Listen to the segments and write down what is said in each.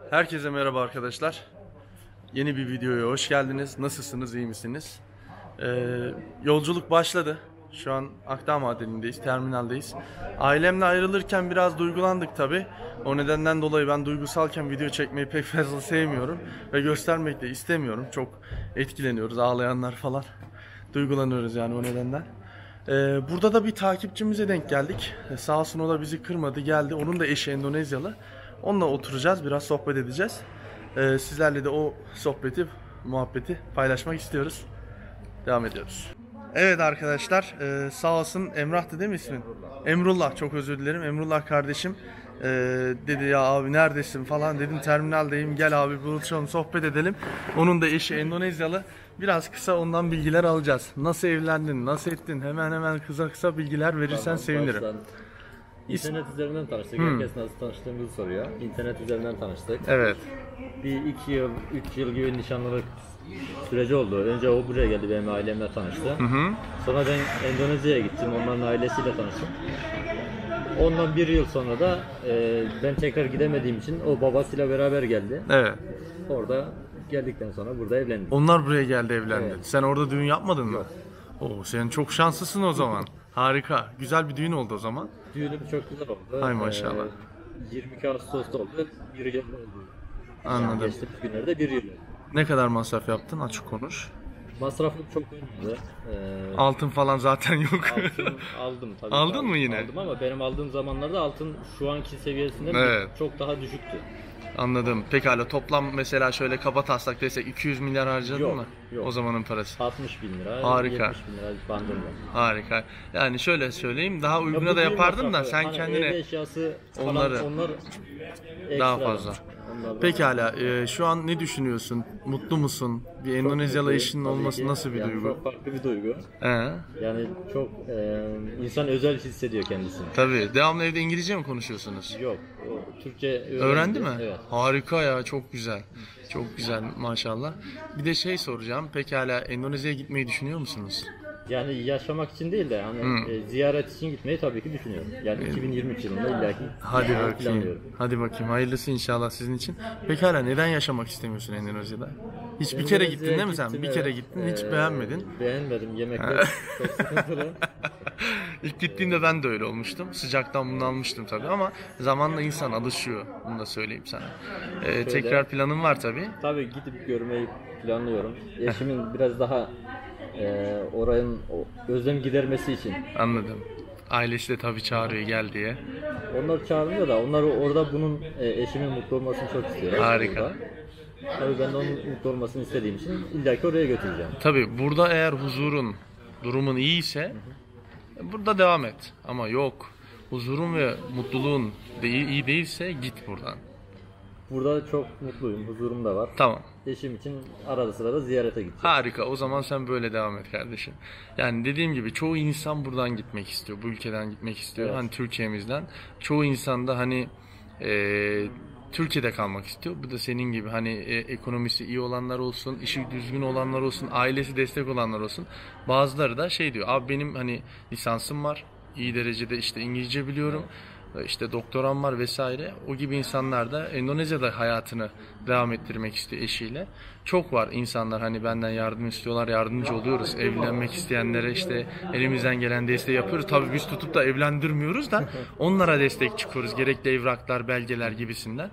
Herkese merhaba arkadaşlar. Yeni bir videoya hoş geldiniz. Nasılsınız, iyi misiniz? Yolculuk başladı. Şu an Akdağ Madeni'ndeyiz, terminaldeyiz. Ailemle ayrılırken biraz duygulandık tabi. O nedenden dolayı ben duygusalken video çekmeyi pek fazla sevmiyorum. Ve göstermek de istemiyorum. Çok etkileniyoruz, ağlayanlar falan. Duygulanıyoruz yani o nedenden. Burada da bir takipçimize denk geldik. Sağ olsun o da bizi kırmadı, geldi. Onun da eşi Endonezyalı. Onunla oturacağız, biraz sohbet edeceğiz. Sizlerle de o sohbeti, muhabbeti paylaşmak istiyoruz. Devam ediyoruz. Evet arkadaşlar, sağ olsun Emrah'tı değil mi ismin? Emrullah, çok özür dilerim. Emrullah kardeşim dedi ya abi neredesin falan, dedim terminaldeyim, gel abi buluşalım, sohbet edelim. Onun da eşi Endonezyalı. Biraz kısa ondan bilgiler alacağız. Nasıl evlendin, nasıl ettin? Hemen kısa bilgiler verirsen sevinirim. İnternet üzerinden tanıştık. Herkes nasıl tanıştığımızı soruyor. İnternet üzerinden tanıştık. Evet. Bir 2 yıl, 3 yıl gibi nişanlılık süreci oldu. Önce o buraya geldi, benim ailemle tanıştı. Sonra ben Endonezya'ya gittim, onların ailesiyle tanıştım. Ondan bir yıl sonra da ben tekrar gidemediğim için o babasıyla beraber geldi. Evet. Orada geldikten sonra burada evlendik. Onlar buraya geldi, evlendi. Evet. Sen orada düğün yapmadın mı? Yok. Oo, sen çok şanslısın o zaman. Harika. Güzel bir düğün oldu o zaman. Düğünüm çok güzel oldu. Ay maşallah. 22 Ağustos'ta oldu. Bir yıl oldu. Anladım. Geçtiğimiz günlerde bir yıl oldu. Ne kadar masraf yaptın? Açık konuş. Masrafım çok olmadı. Altın falan zaten yok. Altın aldım tabii. Aldın mı yine? Aldım ama benim aldığım zamanlarda altın şu anki seviyesinden Evet. çok daha düşüktü. Anladım. Pekala, toplam mesela şöyle kaba taslak desek 200 milyar harcadın Yok, mı? yok. O zamanın parası. 60 bin lira, Harika. 70 bin lira bandında. Harika. Yani şöyle söyleyeyim, daha Ya uyguna bu da düğün yapardın da masrafı, sen hani kendine ev eşyası falan, onları onlar daha ekstra. fazla. Onlar Pekala, şu an ne düşünüyorsun? Mutlu musun? Bir Endonezyalı mutluyum, eşinin tabii olması ki. nasıl bir Yani duygu? çok farklı bir duygu. He. Yani çok insan özel hissediyor kendisini. Tabii. Devamlı evde İngilizce mi konuşuyorsunuz? Yok, o Türkçe Öğrendi mi? Evet. Harika ya, çok güzel. Çok güzel maşallah. Bir de şey soracağım. Pekala, Endonezya'ya gitmeyi düşünüyor musunuz? Yani yaşamak için değil de hani ziyaret için gitmeyi tabii ki düşünüyorum. Yani 2023 yılında illaki Hadi bakayım. planlıyorum. Hadi bakayım. Hayırlısı inşallah sizin için. Pekala, neden yaşamak istemiyorsun Endonezya'da? Hiç bir kere gittin değil mi sen? Bir kere gittin, hiç beğenmedin. Beğenmedim. Yemekler çok sıkıntılı. İlk gittiğimde ben de öyle olmuştum. Sıcaktan bunalmıştım tabii ama zamanla insan alışıyor. Bunu da söyleyeyim sana. Tekrar planım var tabii. Tabii gidip görmeyi planlıyorum. Eşimin biraz daha oranın özlem gidermesi için. Anladım. Ailesi de tabii çağırıyor, gel diye. Onlar çağırmıyor da onlar orada bunun eşimin mutlu olmasını çok istiyorlar. Harika. Burada. Tabii ben de onun mutlu olmasını istediğim için illaki oraya götüreceğim. Tabii burada eğer huzurun, durumun iyiyse burada devam et. Ama yok, huzurun ve mutluluğun iyi değilse git buradan. Burada çok mutluyum, huzurum da var. Tamam. Eşim için arada sırada ziyarete gideceğim. Harika. O zaman sen böyle devam et kardeşim. Yani dediğim gibi çoğu insan buradan gitmek istiyor. Bu ülkeden gitmek istiyor. Evet. Hani Türkiye'mizden. Çoğu insan da hani Türkiye'de kalmak istiyor. Bu da senin gibi hani ekonomisi iyi olanlar olsun, işi düzgün olanlar olsun, ailesi destek olanlar olsun. Bazıları da şey diyor. Abi benim hani lisansım var. İyi derecede işte İngilizce biliyorum. İşte doktoram var vesaire. O gibi insanlar da Endonezya'da hayatını devam ettirmek istiyor eşiyle. Çok var insanlar hani benden yardım istiyorlar, yardımcı oluyoruz. Evlenmek isteyenlere işte elimizden gelen desteği yapıyoruz. Tabii biz tutup da evlendirmiyoruz da onlara destek çıkıyoruz. Gerekli evraklar, belgeler gibisinden.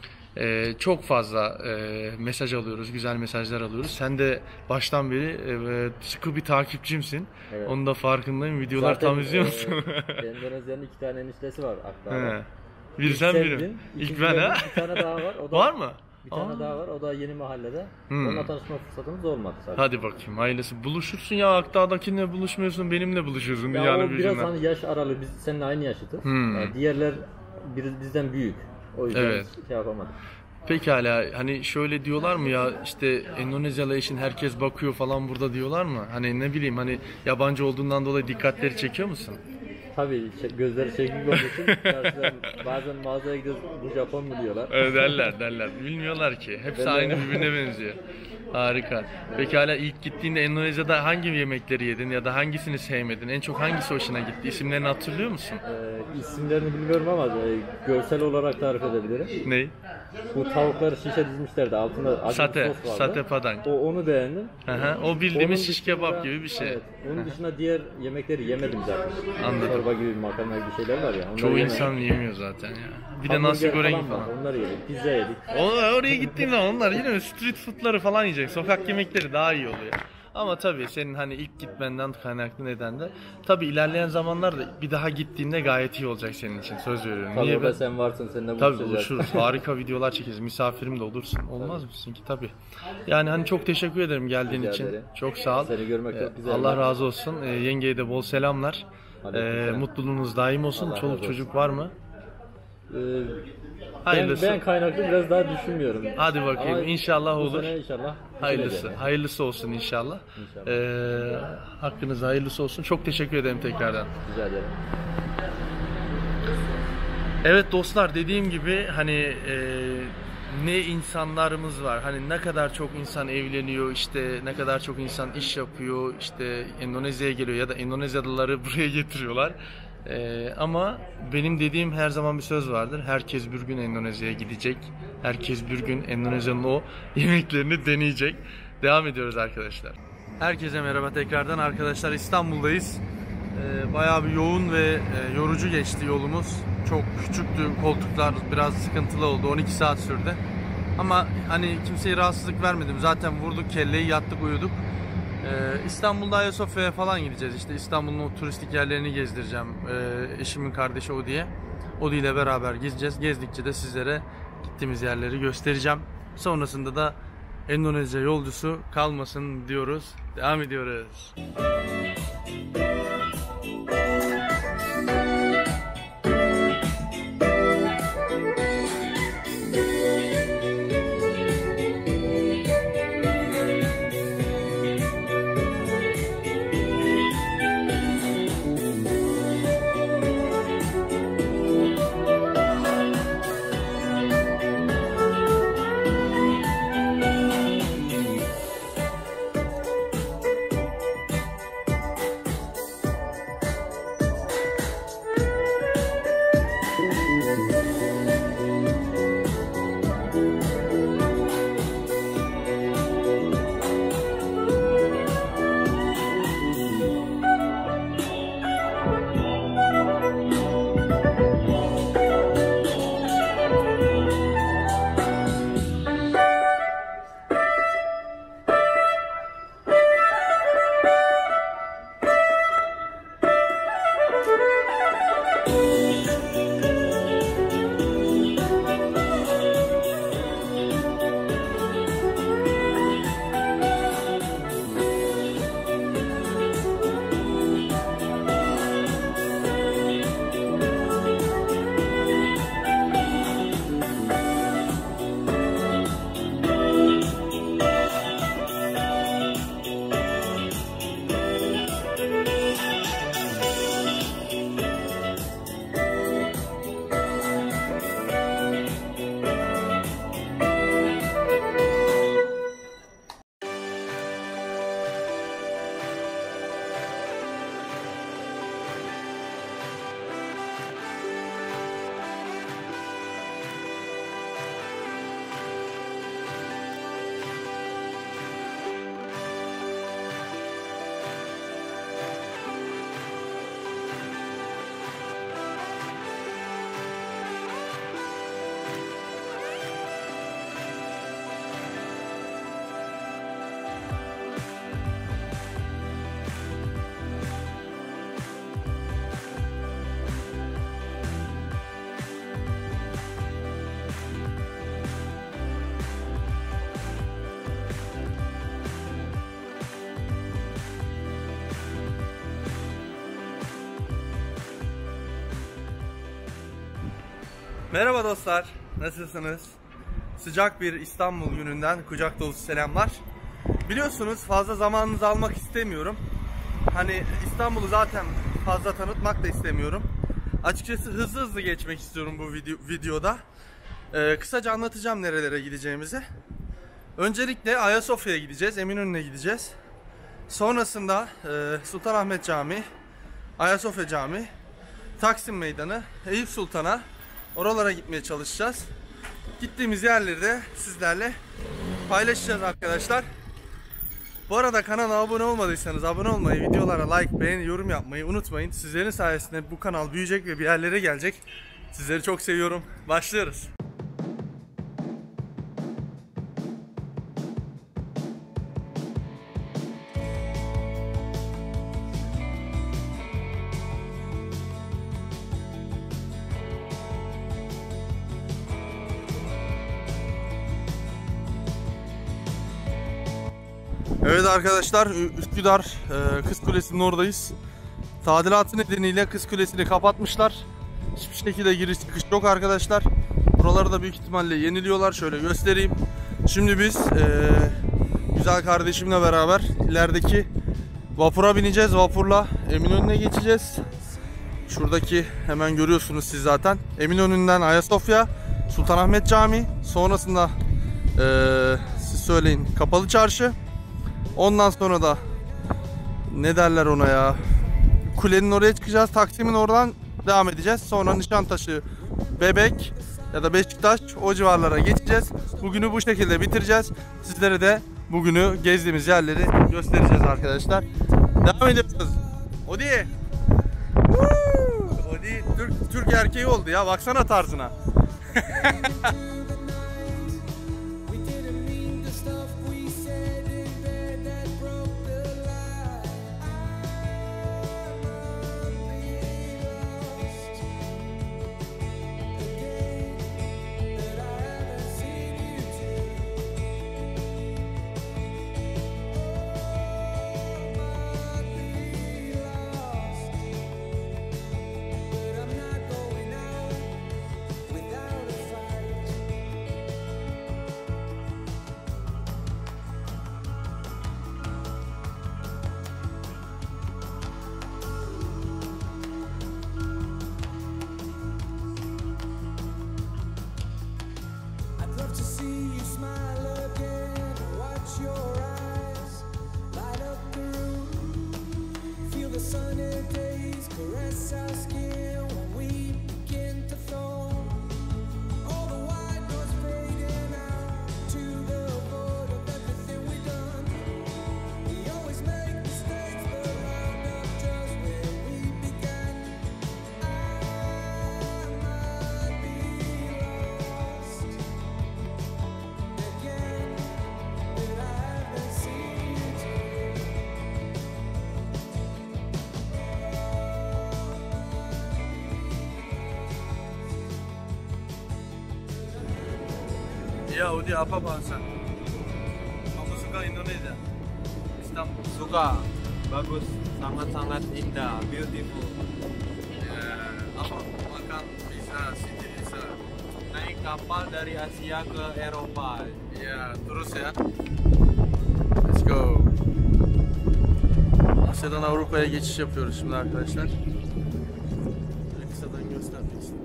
Çok fazla mesaj alıyoruz, güzel mesajlar alıyoruz. Sen de baştan beri sıkı bir takipçimsin. Evet. Onun da farkındayım. Videolar Zaten, tam izliyor musun? Endonezya'nın 2 tane eniştesi var Akdağ'da. Bir sen biri. İlk ben ha? Bir tane daha var. O da, Var mı? Bir tane daha var. O da yeni mahallede. Onunla tanışma fırsatımız olmadı sadece. Hadi bakayım hayırlısı. Buluşursun ya, Akdağ'dakininle buluşmuyorsun, benimle buluşuyorsun. Ya Dünyanın o biraz gücünden. hani yaş aralığı, biz seninle aynı yaşıtız. Yani diğerler bizden büyük. O yüzden Evet. şey yapamadık. Pekala, hani şöyle diyorlar mı ya, işte Endonezyalı eşin herkes bakıyor falan burada diyorlar mı? Hani ne bileyim, hani yabancı olduğundan dolayı dikkatleri çekiyor musun? Tabii gözleri çekik olduğu için karşıdan bazen mağazaya gidiyoruz, bu Japon mu diyorlar. derler. Bilmiyorlar ki. Hepsi aynı birbirine benziyor. Harika. Pekala, ilk gittiğinde Endonezya'da hangi yemekleri yedin ya da hangisini sevmedin? En çok hangisi hoşuna gitti? İsimlerini hatırlıyor musun? İsimlerini bilmiyorum ama görsel olarak tarif edebilirim. Ne? Bu tavukları şişe dizmişlerdi. Altında acı Sate, sos vardı. sate padang. Onu beğendim. Hı, o bildiğimiz Onun şiş dışında- kebap gibi bir şey. Evet. Onun dışında diğer yemekleri yemedim zaten. Anladım. Çorba gibi, makarna gibi şeyler var ya. Onları Çoğu yemedim. insan yemiyor zaten ya. Bir de Hamburger nasi goreng var, falan. onları yedik. Pizza yedik. Oraya gittiğin zaman onlar yine street food'ları falan yiyecek. Sokak yemekleri daha iyi oluyor. Ama tabii senin hani ilk gitmenden kaynaklı neden de tabii ilerleyen zamanlarda bir daha gittiğinde gayet iyi olacak senin için, söz veriyorum. Tabii Niye orada ben? sen varsın, seninle Tabii buluşacağız. buluşuruz. Harika videolar çekeriz. Misafirim de olursun. Olmaz mısın ki? Tabii. Yani hani çok teşekkür ederim geldiğin Rica için. ederim. Çok sağ ol. Seni görmek çok güzel. Allah razı olsun. Yengeye de bol selamlar. Aleykümselam. Mutluluğunuz daim olsun. Allah razı Çoluk olsun. çocuk var mı? Ben, Hayırlısı. ben kaynaklı biraz daha düşünmüyorum. Hadi bakayım. Ama İnşallah bu olur. sene inşallah. Hayırlısı. düşüneceğim. Hayırlısı olsun inşallah. İnşallah. Hakkınızda hayırlısı olsun. Çok teşekkür ederim tekrardan. Rica ederim. Evet dostlar, dediğim gibi hani ne insanlarımız var. Hani ne kadar çok insan evleniyor, işte ne kadar çok insan iş yapıyor, işte Endonezya'ya geliyor ya da Endonezyalıları buraya getiriyorlar. Ama benim dediğim her zaman bir söz vardır. Herkes bir gün Endonezya'ya gidecek. Herkes bir gün Endonezya'nın o yemeklerini deneyecek. Devam ediyoruz arkadaşlar. Herkese merhaba tekrardan arkadaşlar. İstanbul'dayız. Bayağı bir yoğun ve yorucu geçti yolumuz. Çok küçüktü, koltuklar biraz sıkıntılı oldu. 12 saat sürdü. Ama hani kimseye rahatsızlık vermedim. Zaten vurduk kelleyi, yattık, uyuduk. İstanbul'da Ayasofya'ya falan gideceğiz. İşte İstanbul'un o turistik yerlerini gezdireceğim. Eşimin kardeşi Odi. Odi ile beraber gezeceğiz. Gezdikçe de sizlere gittiğimiz yerleri göstereceğim. Sonrasında da Endonezya yolcusu kalmasın diyoruz. Devam ediyoruz. Merhaba dostlar, nasılsınız? Sıcak bir İstanbul gününden kucak dolusu selamlar. Biliyorsunuz fazla zamanınızı almak istemiyorum. Hani İstanbul'u zaten fazla tanıtmak da istemiyorum. Açıkçası hızlı geçmek istiyorum bu videoda. Kısaca anlatacağım nerelere gideceğimizi. Öncelikle Ayasofya'ya gideceğiz, Eminönü'ne gideceğiz. Sonrasında Sultanahmet Camii, Ayasofya Camii, Taksim Meydanı, Eyüp Sultan'a, oralara gitmeye çalışacağız. gittiğimiz yerleri de sizlerle paylaşacağız arkadaşlar. Bu arada kanala abone olmadıysanız abone olmayı, videolara like, beğeni, yorum yapmayı unutmayın. Sizlerin sayesinde bu kanal büyüyecek ve bir yerlere gelecek. Sizleri çok seviyorum. Başlıyoruz. Evet arkadaşlar, Üsküdar Kız Kulesi'nin oradayız. Tadilatı nedeniyle Kız Kulesi'ni kapatmışlar. Hiçbir şekilde giriş çıkış yok arkadaşlar. Buraları da büyük ihtimalle yeniliyorlar. Şöyle göstereyim. Şimdi biz güzel kardeşimle beraber ilerideki vapura bineceğiz. Vapurla Eminönü'ne geçeceğiz. Şuradaki hemen görüyorsunuz siz zaten. Eminönü'nden Ayasofya, Sultanahmet Camii. Sonrasında siz söyleyin, Kapalı Çarşı. Ondan sonra da ne derler ona ya, kulenin oraya çıkacağız. Taksim'in oradan devam edeceğiz. Sonra Nişantaşı, Bebek ya da Beşiktaş, o civarlara geçeceğiz. Bugünü bu şekilde bitireceğiz. Sizlere de bugünü gezdiğimiz yerleri göstereceğiz arkadaşlar. Devam ediyoruz. Odi. Odi Türk erkeği oldu ya. Baksana tarzına. Ya Udi, apa bahasa? Aku suka Indonesia. Istanbul. Suka, bagus, sangat-sangat indah, beautiful. Ya, apa makan bisa, city bisa. Naik kapal dari Asia ke Eropa. Ya, terus ya. Let's go. Asya'dan Avrupa'ya geçiş yapıyoruz şimdi arkadaşlar. Böyle kısadan göstermek istedim.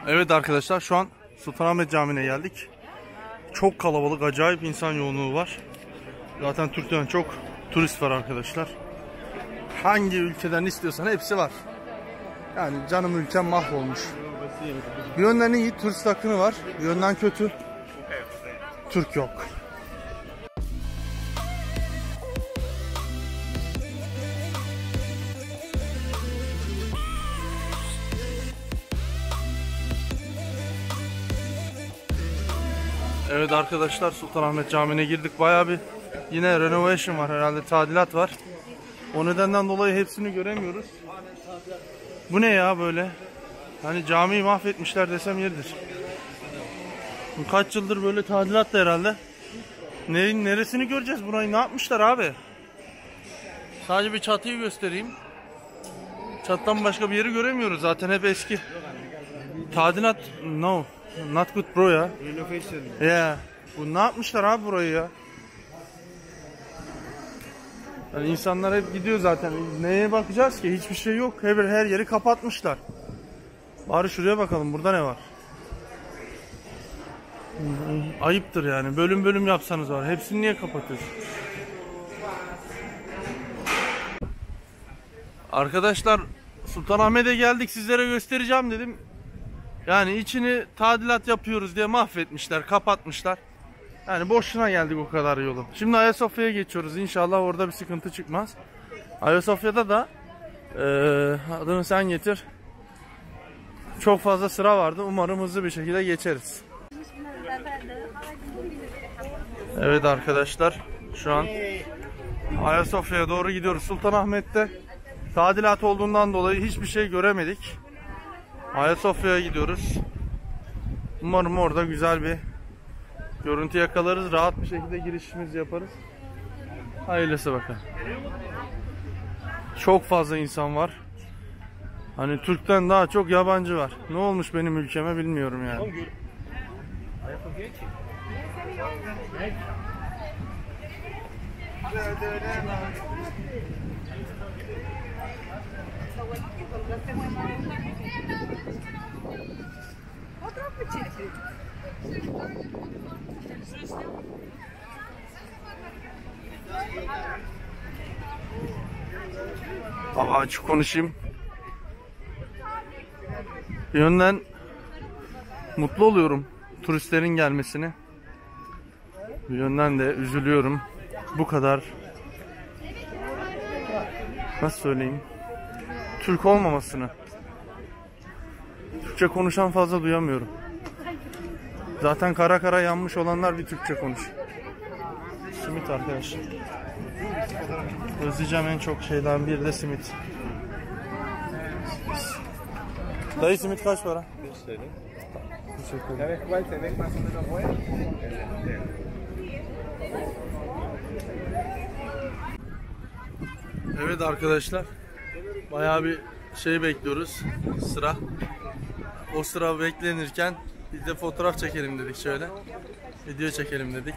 Evet arkadaşlar, şu an Sultanahmet Camii'ne geldik. Çok kalabalık, acayip insan yoğunluğu var. Zaten Türkiye'den çok turist var arkadaşlar. Hangi ülkeden istiyorsan hepsi var. Yani canım ülkem mahvolmuş. Bir yönden iyi, turist akını var. Bir yönden kötü, Türk yok. Evet arkadaşlar, Sultanahmet Camii'ne girdik. Bayağı bir yine renovation var herhalde, tadilat var. O nedenden dolayı hepsini göremiyoruz. Bu ne ya böyle? Hani camiyi mahvetmişler desem yeridir. Bu kaç yıldır böyle tadilat da herhalde. Neresini göreceğiz burayı? Ne yapmışlar abi? Sadece bir çatıyı göstereyim. Çattan başka bir yeri göremiyoruz. Zaten hep eski. Tadilat, no. Not good bro ya. Renovation. Yeah. Bu ne yapmışlar abi burayı ya? Yani insanlar hep gidiyor zaten. Neye bakacağız ki? Hiçbir şey yok. Her yeri kapatmışlar. Bari şuraya bakalım. Burada ne var? Ayıptır yani. Bölüm bölüm yapsanız var. Hepsini niye kapatıyorsun? Arkadaşlar, Sultanahmet'e geldik. Sizlere göstereceğim dedim. Yani içini tadilat yapıyoruz diye mahvetmişler, kapatmışlar. Yani boşuna geldik o kadar yolu. Şimdi Ayasofya'ya geçiyoruz. İnşallah orada bir sıkıntı çıkmaz. Ayasofya'da da adını sen getir. Çok fazla sıra vardı. Umarım hızlı bir şekilde geçeriz. Evet arkadaşlar, şu an Ayasofya'ya doğru gidiyoruz. Sultanahmet'te tadilat olduğundan dolayı hiçbir şey göremedik. Ayasofya'ya gidiyoruz. Umarım orada güzel bir görüntü yakalarız. Rahat bir şekilde girişimizi yaparız. Hayırlısı bakalım. Çok fazla insan var. Hani Türk'ten daha çok yabancı var. Ne olmuş benim ülkeme bilmiyorum yani. Açık konuşayım. Bir yönden mutlu oluyorum turistlerin gelmesini. Bir yönden de üzülüyorum. Bu kadar, nasıl söyleyeyim, Türk olmamasını. Türkçe konuşan fazla duyamıyorum. Zaten kara kara yanmış olanlar bir Türkçe konuşuyor. Simit arkadaşlar. Özleyeceğim en çok şeyden biri de simit. Dayı, simit kaç para? 5 TL. Teşekkür ederim. ¿Sabes cuál se ve más o menos buena? Evet arkadaşlar, bayağı bir şey bekliyoruz, sıra. O sıra beklenirken biz de fotoğraf çekelim dedik, şöyle video çekelim dedik.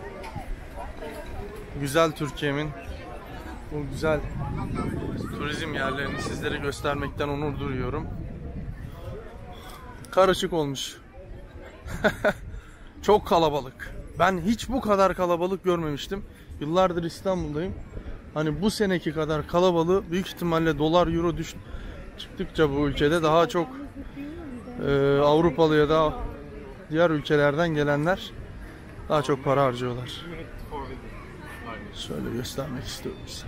Güzel Türkiye'min bu güzel turizm yerlerini sizlere göstermekten onur duyuyorum. Karışık olmuş. Çok kalabalık. Ben hiç bu kadar kalabalık görmemiştim. Yıllardır İstanbul'dayım. Hani bu seneki kadar kalabalığı büyük ihtimalle dolar euro çıktıkça bu ülkede daha çok Avrupalı ya da diğer ülkelerden gelenler daha çok para harcıyorlar. Şöyle göstermek istiyorum size.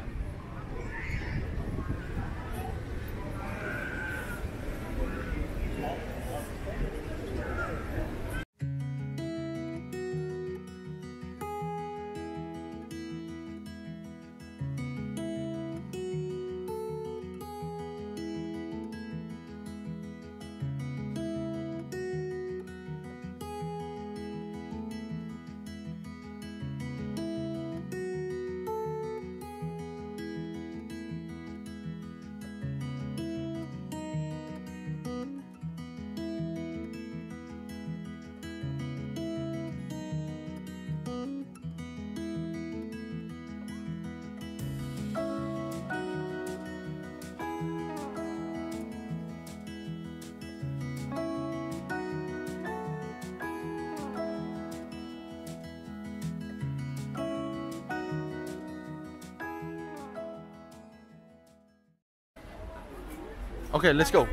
Okay, let's go.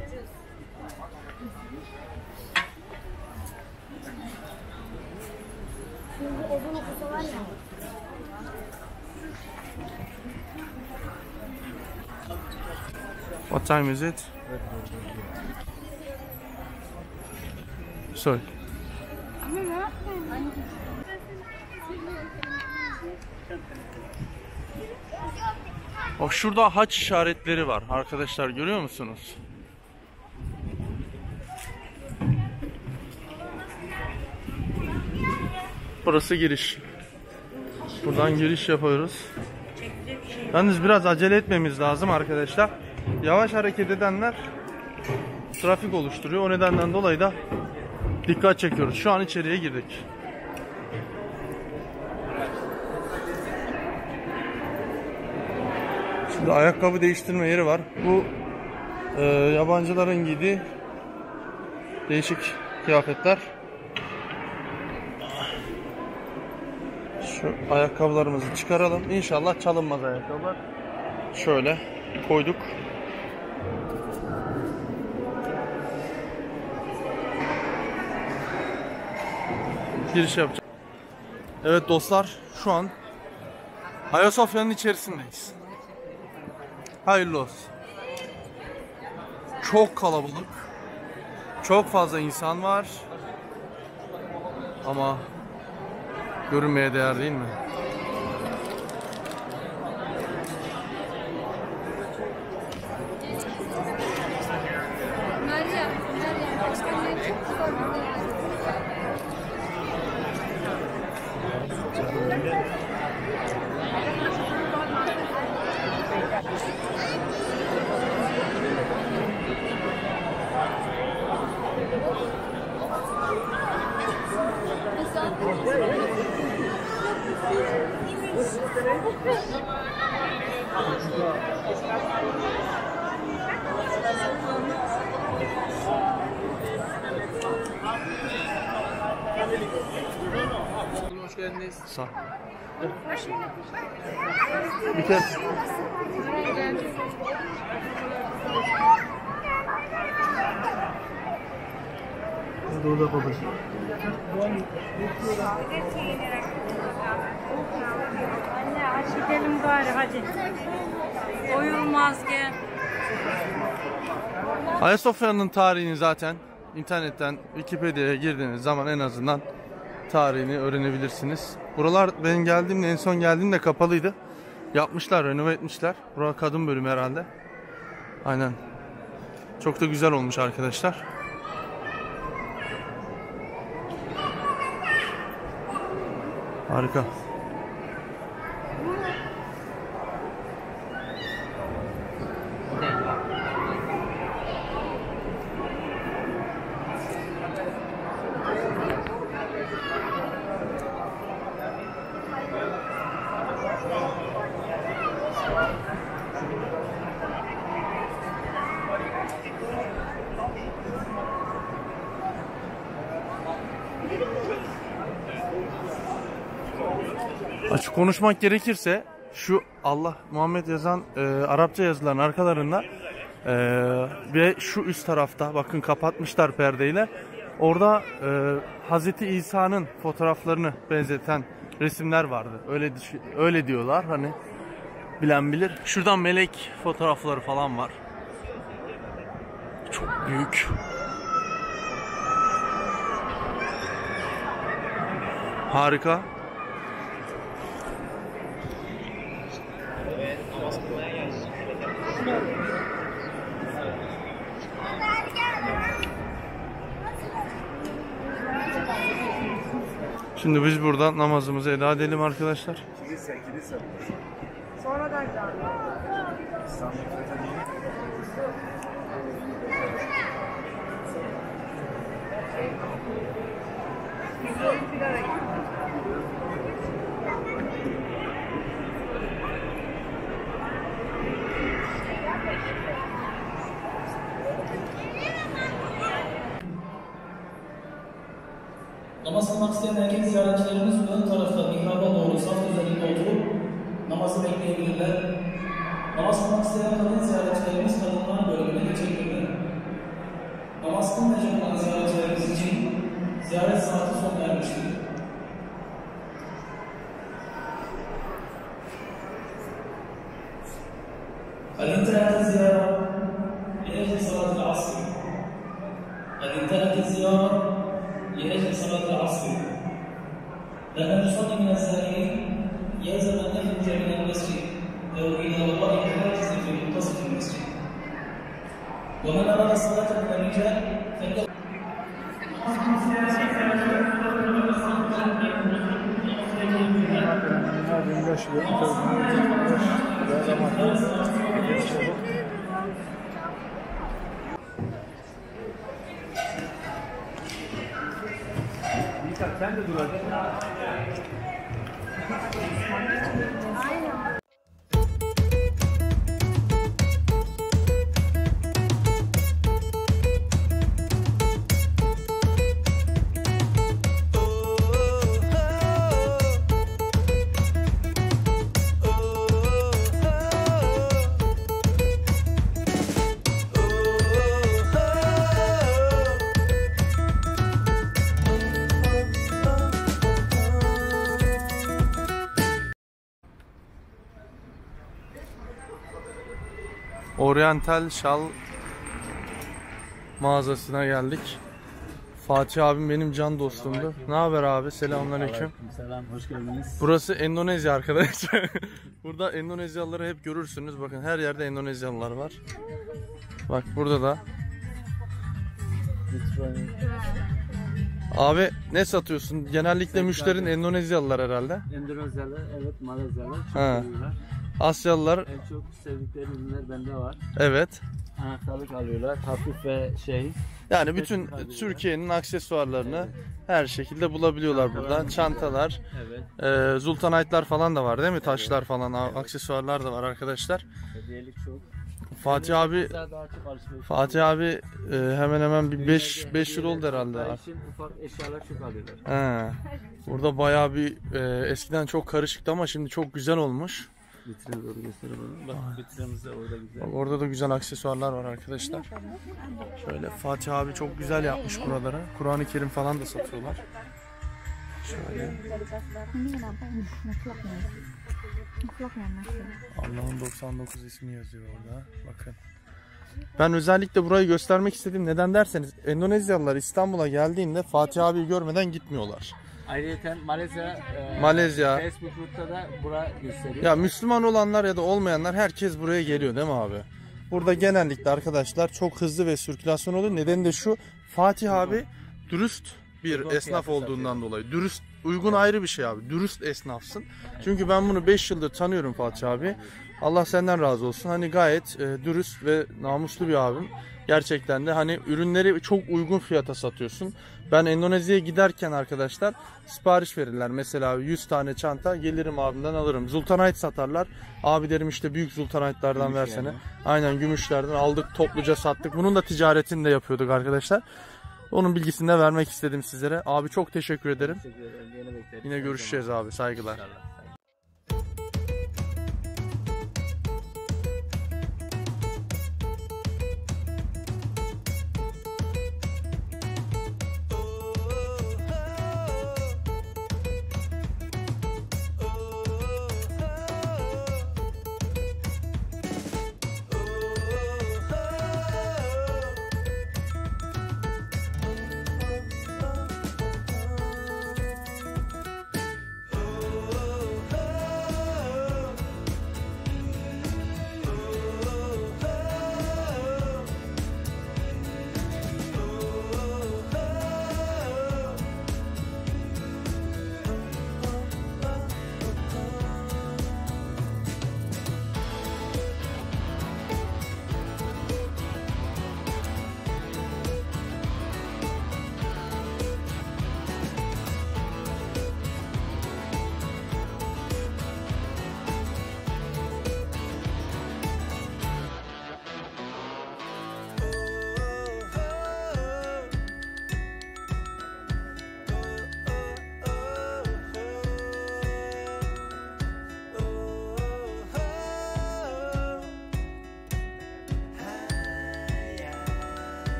What time is it? Sorry. Bak şurada haç işaretleri var arkadaşlar, görüyor musunuz? Burası giriş. Buradan giriş yapıyoruz. Yalnız biraz acele etmemiz lazım arkadaşlar. Yavaş hareket edenler trafik oluşturuyor. O nedenden dolayı da dikkat çekiyoruz. Şu an içeriye girdik. Şimdi ayakkabı değiştirme yeri var. Bu yabancıların giydiği değişik kıyafetler. Şu ayakkabılarımızı çıkaralım. İnşallah çalınmaz ayakkabılar. Şöyle koyduk. Giriş yapacağız. Evet dostlar, şu an Ayasofya'nın içerisindeyiz. Hayırlı olsun. Çok kalabalık. Çok fazla insan var. Ama görünmeye değer değil mi? Hoş geldiniz. Sağ ol. Bir kez. Burada babacığım. Anne hadi gidelim bari hadi. Doyulmaz gel. Ayasofya'nın tarihini zaten internetten Wikipedia'ya girdiğiniz zaman en azından tarihini öğrenebilirsiniz. Buralar benim geldiğimde, en son geldiğimde kapalıydı. Yapmışlar, renove etmişler. Burası kadın bölümü herhalde. Aynen. Çok da güzel olmuş arkadaşlar. Harika. Açık konuşmak gerekirse şu Allah Muhammed yazan Arapça yazılan arkalarında ve şu üst tarafta bakın kapatmışlar perdeyle. Orada Hazreti İsa'nın fotoğraflarını benzeten resimler vardı. Öyle diyorlar, hani bilen bilir. Şuradan melek fotoğrafları falan var. Çok büyük. Harika. Şimdi biz buradan namazımızı eda edelim arkadaşlar. Sonradan gel. Namaz kılmak isteyen erkek ziyaretçilerimiz ön tarafta mihraba doğru saf üzerinde oturup namazı bekleyebilirler. Namaz kılmak isteyen kadın ziyaretçilerimiz kadınlar bölümüne geçebilirler. için ziyaret saati sona ermiştir. قد انتهت الزيارة لأجل صلاة العصر. قد انتهت الزيارة لأجل صلاة العصر. لأن المصلي من الزائرين يلزم أن يخرج من المسجد أو إلى وراء حاجز في منتصف المسجد. ومن أراد الصلاة من الرجال فليقل. Sen de dur hadi. Oriental şal mağazasına geldik. Fatih abim benim can dostumdu. Ne haber abi? Selamünaleyküm. Selam, hoş geldiniz. Burası Endonezya arkadaşlar. Burada Endonezyalıları hep görürsünüz. Bakın her yerde Endonezyalılar var. Bak burada da. Abi ne satıyorsun? Genellikle müşterin Endonezyalılar herhalde. Endonezyalı, evet, Malezyalı çok Ha. seviyorlar. Asyalılar, En çok sevdikleri ürünler bende var. evet. Anahtarlık alıyorlar, hafif ve şey. Yani bütün Türkiye'nin aksesuarlarını her şekilde bulabiliyorlar burada. Çantalar, Evet, Zultanite'lar falan da var değil mi? Taşlar falan, aksesuarlar da var arkadaşlar. hediyelik çok. Fatih abi Daha çok alışveriş. Fatih abi hemen hemen bir 5 yıl oldu herhalde. Daha için ufak eşyalar çok alıyorlar. He. Burada bayağı bir eskiden çok karışıktı ama şimdi çok güzel olmuş. Vitrine doğru gösterelim. Bak vitrinimiz de orada güzel. Bak orada da güzel aksesuarlar var arkadaşlar. Şöyle Fatih abi çok güzel yapmış buraları. Kur'an-ı Kerim falan da satıyorlar. Şöyle. Allah'ın 99 ismi yazıyor orada. Bakın. Ben özellikle burayı göstermek istedim. Neden derseniz Endonezyalılar İstanbul'a geldiğinde Fatih abiyi görmeden gitmiyorlar. Ayrıca Malezya. Facebook Root'ta da bura gösteriyor. Ya Müslüman olanlar ya da olmayanlar herkes buraya geliyor değil mi abi? Burada genellikle arkadaşlar çok hızlı ve sirkülasyon oluyor. Nedeni de şu, Fatih abi dürüst bir esnaf olduğundan dolayı. Dürüst, uygun ayrı bir şey abi. Dürüst esnafsın. Çünkü ben bunu 5 yıldır tanıyorum Fatih abi. Allah senden razı olsun. Hani gayet dürüst ve namuslu bir abim. Gerçekten de hani ürünleri çok uygun fiyata satıyorsun. Ben Endonezya'ya giderken arkadaşlar sipariş verirler. Mesela 100 tane çanta gelirim abimden alırım. Zultanite satarlar. Abi derim işte büyük Zultanite'lardan versene. Yani. Aynen gümüşlerden aldık, topluca sattık. Bunun da ticaretini de yapıyorduk arkadaşlar. Onun bilgisini de vermek istedim sizlere. Abi çok teşekkür ederim. Yine görüşeceğiz abi. Saygılar.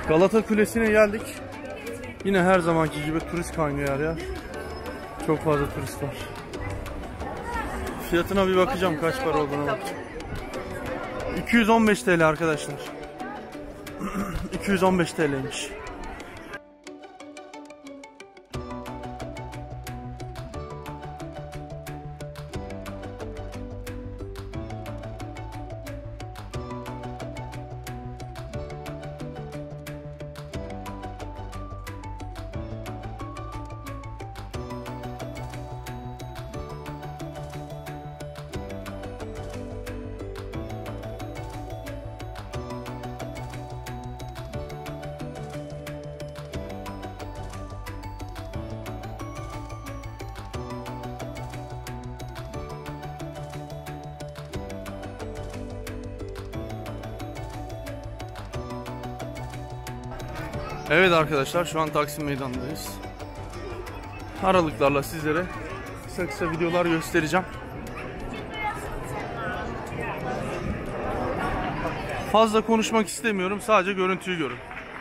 Galata Kulesi'ne geldik. Yine her zamanki gibi turist kaynıyor her yer. Çok fazla turist var. Fiyatına bir bakacağım, kaç para olduğuna bakacağım. 215 TL arkadaşlar. 215 TL'ymiş. Evet arkadaşlar, şu an Taksim Meydanı'ndayız. Aralıklarla sizlere kısa kısa videolar göstereceğim. Fazla konuşmak istemiyorum, sadece görüntüyü görün.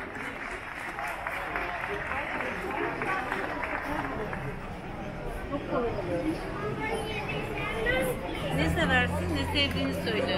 Ne seversin, ne sevdiğini söyle.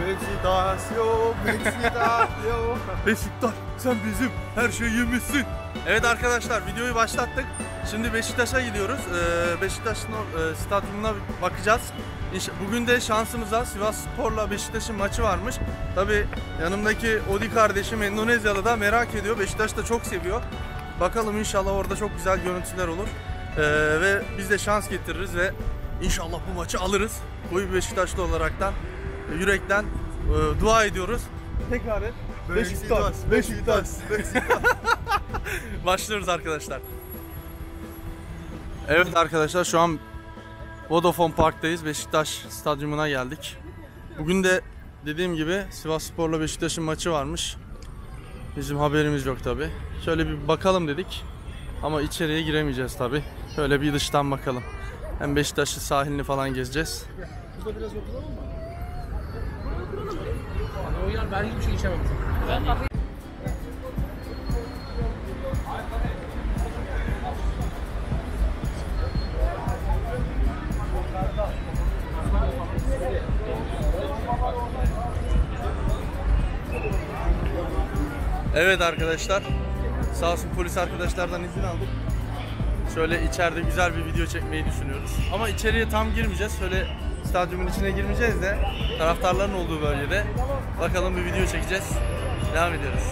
Beşiktaş yo, Beşiktaş yo. Beşiktaş sen bizim her şeyimizsin. Evet arkadaşlar videoyu başlattık. Şimdi Beşiktaş'a gidiyoruz. Beşiktaş'ın stadyumuna bakacağız. Bugün de şansımıza Sivasspor'la Beşiktaş'ın maçı varmış. Tabi yanımdaki Odi kardeşim Endonezyalı da merak ediyor. Beşiktaş da çok seviyor. Bakalım inşallah orada çok güzel görüntüler olur. Ve biz de şans getiririz ve inşallah bu maçı alırız. Koyu bir Beşiktaşlı olaraktan yürekten dua ediyoruz. Tekrar et. Beşiktaş, Beşiktaş, Beşiktaş. Başlıyoruz arkadaşlar. Evet arkadaşlar şu an Vodafone Park'tayız. Beşiktaş stadyumuna geldik. Bugün de dediğim gibi Sivasspor'la Beşiktaş'ın maçı varmış. Bizim haberimiz yok tabi. Şöyle bir bakalım dedik. Ama içeriye giremeyeceğiz tabi. Şöyle bir dıştan bakalım. Hem Beşiktaş'ın sahilini falan gezeceğiz. Burada biraz oturalım mı? Ben hiçbir şey içemem. Evet arkadaşlar. Sağ olsun polis arkadaşlardan izin aldık. Şöyle içeride güzel bir video çekmeyi düşünüyoruz. Ama içeriye tam girmeyeceğiz. Şöyle stadyumun içine girmeyeceğiz de taraftarların olduğu bölgede bakalım bir video çekeceğiz. Devam ediyoruz.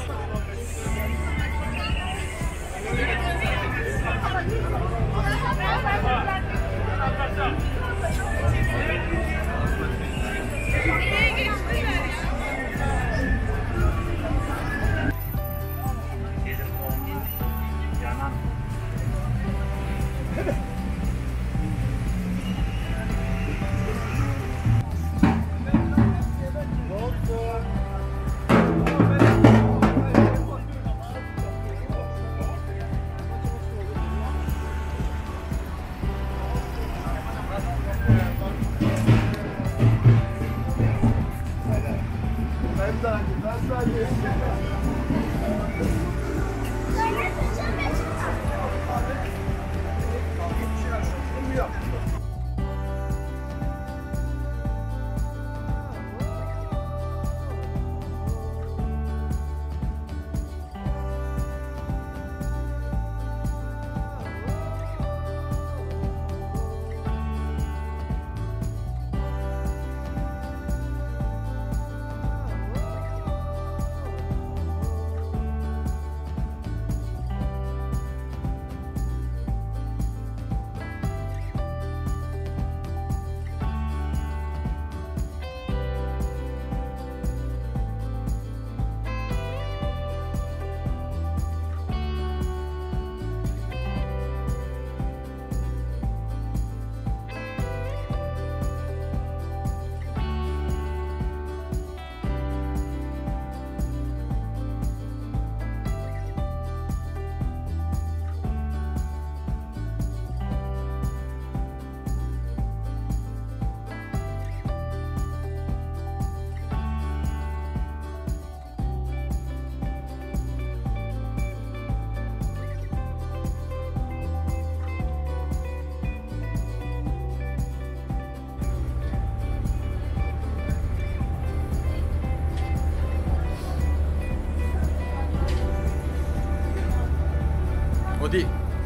Odi,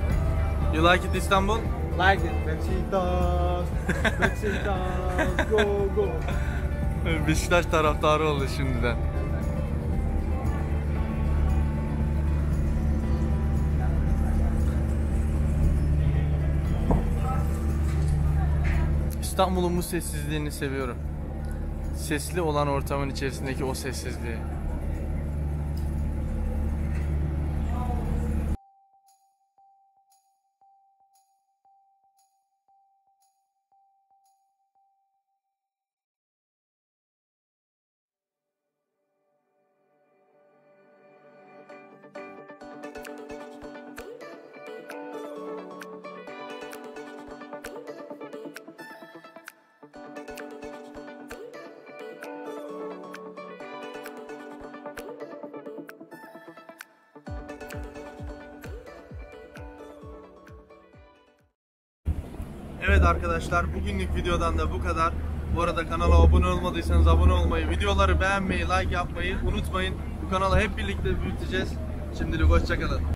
you like it Istanbul? Like it. Beşiktaş, Beşiktaş, go go. Beşiktaş taraftarı oldu şimdiden. İstanbul'un bu sessizliğini seviyorum. Sesli olan ortamın içerisindeki o sessizliği. Evet arkadaşlar, bugünlük videodan da bu kadar. Bu arada kanala abone olmadıysanız abone olmayı, videoları beğenmeyi, like yapmayı unutmayın. Bu kanalı hep birlikte büyüteceğiz. Şimdilik hoşça kalın.